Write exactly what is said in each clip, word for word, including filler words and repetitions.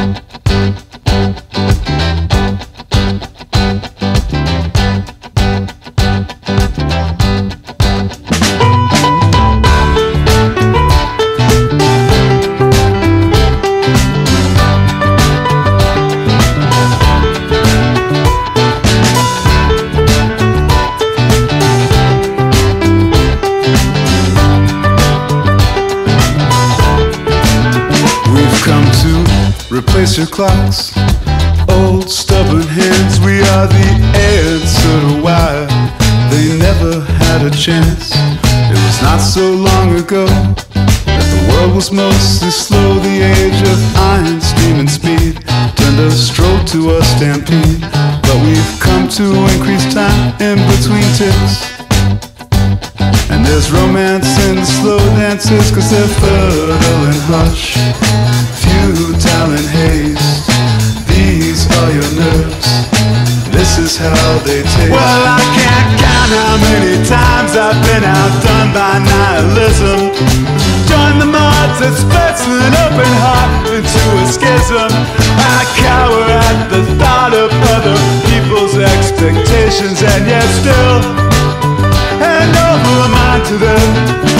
Replace your clocks, old stubborn hands. We are the answer to why they never had a chance. It was not so long ago that the world was mostly slow. The age of iron, steam and speed turned a stroll to a stampede. But we've come to increase time in between ticks. And there's romance in the slow dances, cause they're fertile and hush, futile and haste. These are your nerves, this is how they taste. Well, I can't count how many times I've been outdone by nihilism. Join the mods that splits an open heart into a schism. I cower at the thought of other people's expectations, and yet still hand over mine to them.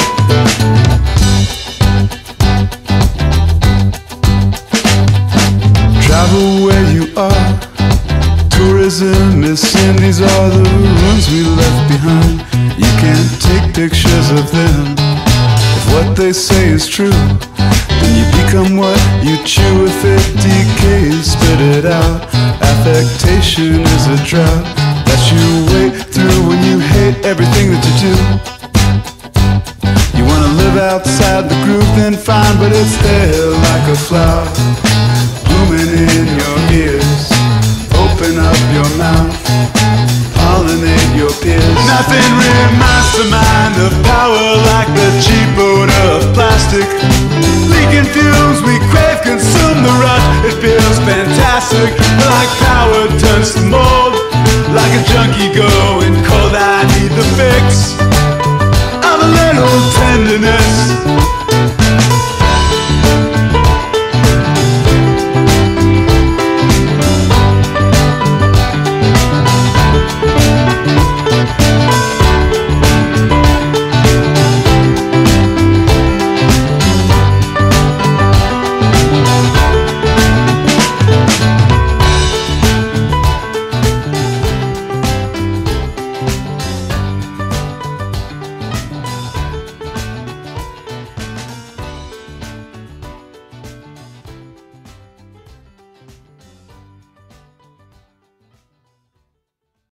Travel where you are, tourism is sin. These are the rooms we left behind. You can't take pictures of them. If what they say is true, then you become what you chew. If it decays, spit it out. Affectation is a drought that you wait through when you hate everything that you do. You wanna live outside the groove, then fine, but it's there like a flower, blooming in your ears. Open up your mouth, pollinate your peers. Nothing reminds the mind of power like the cheap odor of plastic. Leaking fumes, we